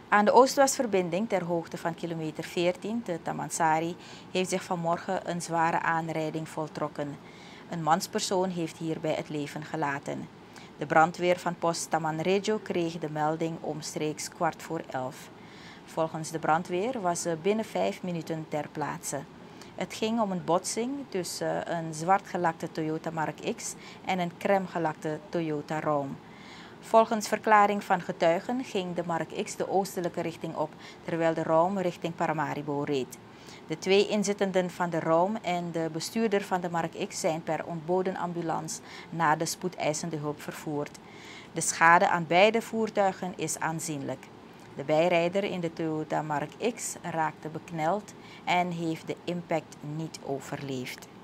Aan de Oost-West-verbinding ter hoogte van kilometer 14, de Damansari, heeft zich vanmorgen een zware aanrijding voltrokken. Een manspersoon heeft hierbij het leven gelaten. De brandweer van post Tamanregio kreeg de melding omstreeks 11:15. Volgens de brandweer was ze binnen 5 minuten ter plaatse. Het ging om een botsing tussen een zwartgelakte Toyota Mark X en een crèmegelakte Toyota Roam. Volgens verklaring van getuigen ging de Mark X de oostelijke richting op, terwijl de Roam richting Paramaribo reed. De 2 inzittenden van de Roam en de bestuurder van de Mark X zijn per ontboden ambulance naar de spoedeisende hulp vervoerd. De schade aan beide voertuigen is aanzienlijk. De bijrijder in de Toyota Mark X raakte bekneld en heeft de impact niet overleefd.